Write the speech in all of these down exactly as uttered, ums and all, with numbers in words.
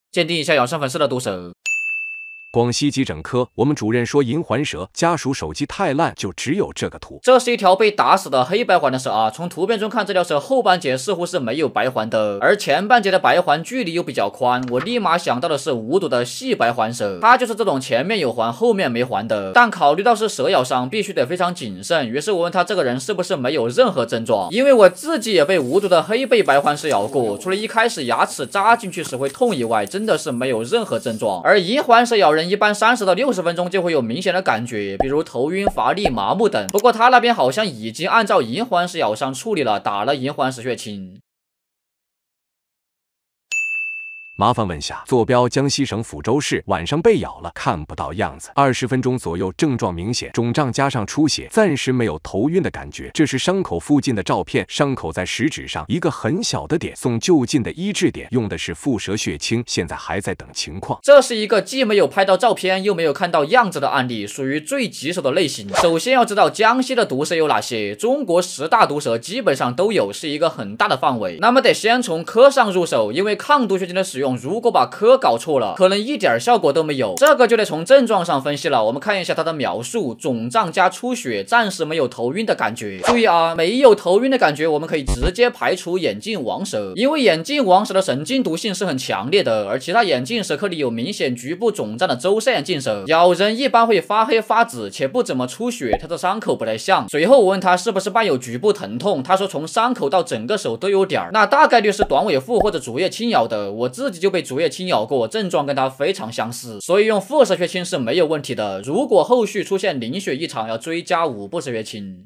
鉴定一下咬伤粉丝的毒舌。 广西急诊科，我们主任说银环蛇，家属手机太烂，就只有这个图。 这是一条被打死的黑白环的蛇啊，从图片中看，这条蛇后半截似乎是没有白环的，而前半截的白环距离又比较宽，我立马想到的是无毒的细白环蛇，它就是这种前面有环，后面没环的。但考虑到是蛇咬伤，必须得非常谨慎，于是我问他这个人是不是没有任何症状，因为我自己也被无毒的黑背白环蛇咬过，除了一开始牙齿扎进去时会痛以外，真的是没有任何症状。而银环蛇咬人一般三十到六十分钟就会有明显的感觉，比如头晕、乏力、麻木等。不过他那边好像已经按照银环石咬伤处理了，打了银环石血清。 麻烦问下，坐标江西省抚州市，晚上被咬了，看不到样子，二十分钟左右，症状明显，肿胀加上出血，暂时没有头晕的感觉。这是伤口附近的照片，伤口在食指上，一个很小的点，送就近的医治点，用的是蝮蛇血清，现在还在等情况。 这是一个既没有拍到照片，又没有看到样子的案例，属于最棘手的类型。首先要知道江西的毒蛇有哪些，中国十大毒蛇基本上都有，是一个很大的范围。那么得先从科上入手，因为抗毒血清的使用。 如果把科搞错了，可能一点效果都没有。这个就得从症状上分析了。我们看一下它的描述：肿胀加出血，暂时没有头晕的感觉。注意啊，没有头晕的感觉，我们可以直接排除眼镜王蛇，因为眼镜王蛇的神经毒性是很强烈的，而其他眼镜蛇科里有明显局部肿胀的舟山眼镜蛇，咬人一般会发黑发紫，且不怎么出血，它的伤口不太像。随后我问他是不是伴有局部疼痛，他说从伤口到整个手都有点儿，那大概率是短尾蝮或者竹叶青咬的。我自己就被竹叶青咬过，症状跟它非常相似，所以用蝮蛇血清是没有问题的。如果后续出现凝血异常，要追加五步蛇血清。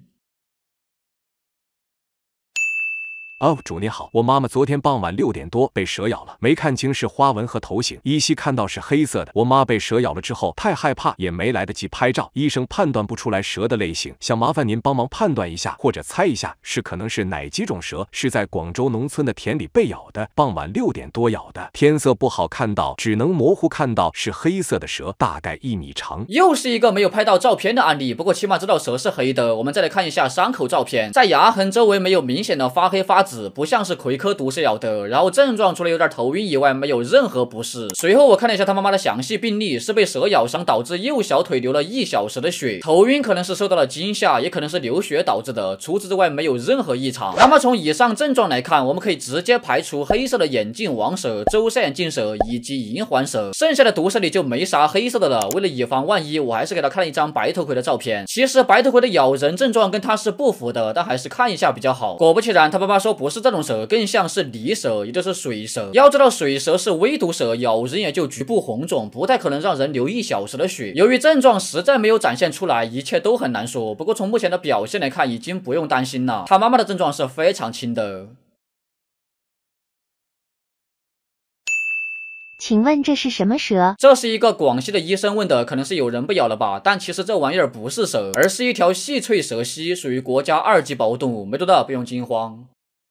哦，主您好，我妈妈昨天傍晚六点多被蛇咬了，没看清是花纹和头型，依稀看到是黑色的。我妈被蛇咬了之后太害怕，也没来得及拍照，医生判断不出来蛇的类型，想麻烦您帮忙判断一下，或者猜一下是可能是哪几种蛇，是在广州农村的田里被咬的，傍晚六点多咬的，天色不好看到，只能模糊看到是黑色的蛇，大概一米长。 又是一个没有拍到照片的案例，不过起码知道蛇是黑的。我们再来看一下伤口照片，在牙痕周围没有明显的发黑发紫。 不像是葵科毒蛇咬的，然后症状除了有点头晕以外，没有任何不适。随后我看了一下他妈妈的详细病历，是被蛇咬伤导致右小腿流了一小时的血，头晕可能是受到了惊吓，也可能是流血导致的。除此之外没有任何异常。那么从以上症状来看，我们可以直接排除黑色的眼镜王蛇、舟山眼镜蛇以及银环蛇，剩下的毒蛇里就没啥黑色的了。为了以防万一，我还是给他看了一张白头葵的照片。其实白头葵的咬人症状跟它是不符的，但还是看一下比较好。果不其然，他爸爸说不是这种蛇，更像是泥蛇，也就是水蛇。要知道水蛇是微毒蛇，咬人也就局部红肿，不太可能让人流一小时的血。由于症状实在没有展现出来，一切都很难说。不过从目前的表现来看，已经不用担心了。他妈妈的症状是非常轻的。 请问这是什么蛇？ 这是一个广西的医生问的，可能是有人被咬了吧？但其实这玩意儿不是蛇，而是一条细脆蛇蜥，属于国家二级保护动物，没毒的不用惊慌。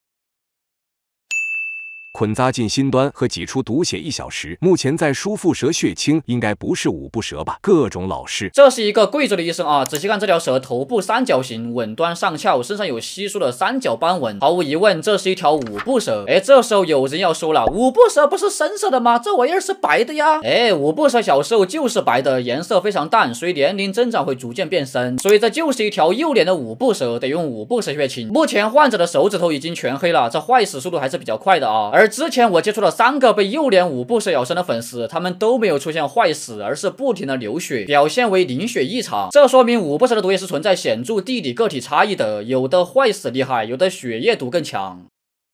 捆扎进心端和挤出毒血一小时，目前在输蝮蛇血清，应该不是五步蛇吧？各种老式。 这是一个贵州的医生啊，仔细看这条蛇，头部三角形，吻端上翘，身上有稀疏的三角斑纹，毫无疑问，这是一条五步蛇。哎，这时候有人要说了，五步蛇不是深色的吗？这玩意儿是白的呀。哎，五步蛇小时候就是白的，颜色非常淡，随年龄增长会逐渐变深，所以这就是一条幼年的五步蛇，得用五步蛇血清。目前患者的手指头已经全黑了，这坏死速度还是比较快的啊。而之前我接触了三个被幼年五步蛇咬伤的粉丝，他们都没有出现坏死，而是不停的流血，表现为凝血异常。这说明五步蛇的毒液是存在显著地理个体差异的，有的坏死厉害，有的血液毒更强。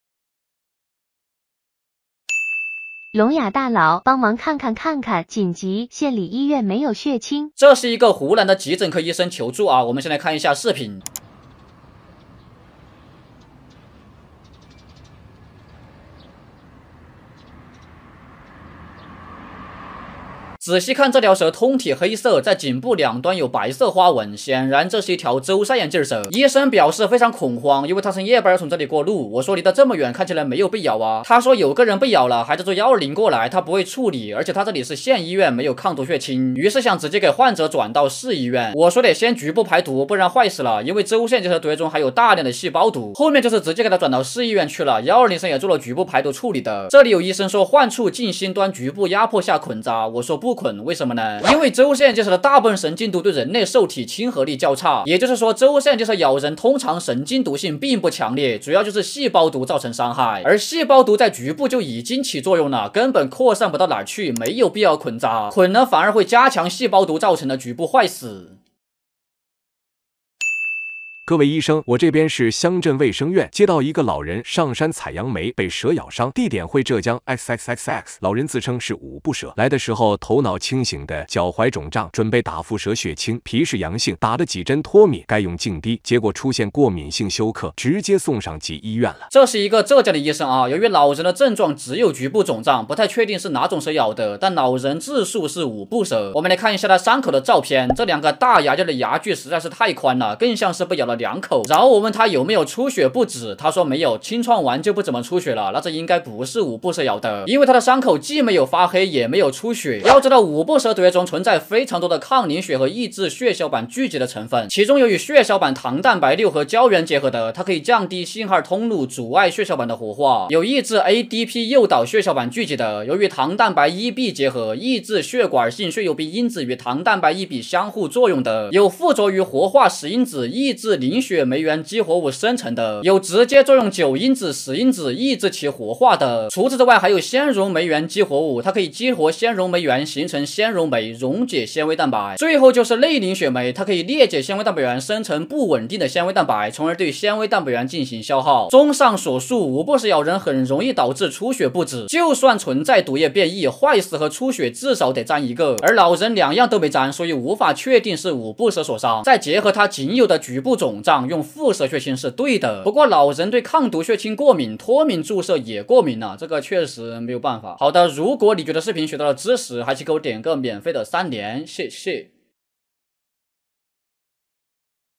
聋哑大佬，帮忙看看看看，紧急，县里医院没有血清。 这是一个湖南的急诊科医生求助啊，我们先来看一下视频。 仔细看这条蛇通体黑色，在颈部两端有白色花纹，显然这是一条舟山眼镜蛇。医生表示非常恐慌，因为他从夜班从这里过路。我说离得这么远，看起来没有被咬啊。他说有个人被咬了，还在坐幺二零过来，他不会处理，而且他这里是县医院，没有抗毒血清，于是想直接给患者转到市医院。我说得先局部排毒，不然坏死了，因为州县结核毒液中还有大量的细胞毒。后面就是直接给他转到市医院去了，幺二零上也做了局部排毒处理的。这里有医生说患处近心端局部压迫下捆扎，我说不捆，为什么呢？因为州县结核的大部分神经毒对人类受体亲和力较差，也就是说州县结核咬人通常神经毒性并不强烈，主要就是细胞毒造成伤害，而细胞毒在局部就已经起作用了，根本扩散不到哪儿去，没有必要捆扎，捆呢反而会加强细胞毒造成的局部坏死。 各位医生，我这边是乡镇卫生院，接到一个老人上山采杨梅被蛇咬伤，地点会浙江 X X X X， 老人自称是五步蛇，来的时候头脑清醒的，脚踝肿胀，准备打腹蛇血清，皮是阳性，打了几针脱敏，该用静滴，结果出现过敏性休克，直接送上级医院了。 这是一个浙江的医生啊，由于老人的症状只有局部肿胀，不太确定是哪种蛇咬的，但老人自述是五步蛇。我们来看一下他伤口的照片，这两个大牙角的牙距实在是太宽了，更像是被咬了两口。然后我问他有没有出血不止，他说没有，清创完就不怎么出血了，那这应该不是五步蛇咬的，因为他的伤口既没有发黑也没有出血。要知道五步蛇毒液中存在非常多的抗凝血和抑制血小板聚集的成分，其中由于血小板糖蛋白六和胶原结合的，它可以降低信号通路，阻碍血小板的活化；有抑制 A D P 诱导血小板聚集的，由于糖蛋白一 B 结合，抑制血管性血友病因子与糖蛋白一 B 相互作用的；有附着于活化使因子，抑制凝血酶原激活物生成的；有直接作用九因子使因子，抑制其活化的。除此之外，还有纤溶酶原激活物，它可以激活纤溶酶原形成纤溶酶，溶解纤维蛋白。最后就是类凝血酶，它可以裂解纤维蛋白原，生成不稳定的纤维蛋白，从而对纤维蛋白原进行消耗。综上所述，五步蛇咬人很容易导致出血不止，就算存在毒液变异，坏死和出血至少得沾一个，而老人两样都没沾，所以无法确定是五步蛇所伤。再结合他仅有的局部肿胀，用腹蛇血清是对的。不过老人对抗毒血清过敏，脱敏注射也过敏了，这个确实没有办法。好的，如果你觉得视频学到了知识，还请给我点个免费的三连，谢谢。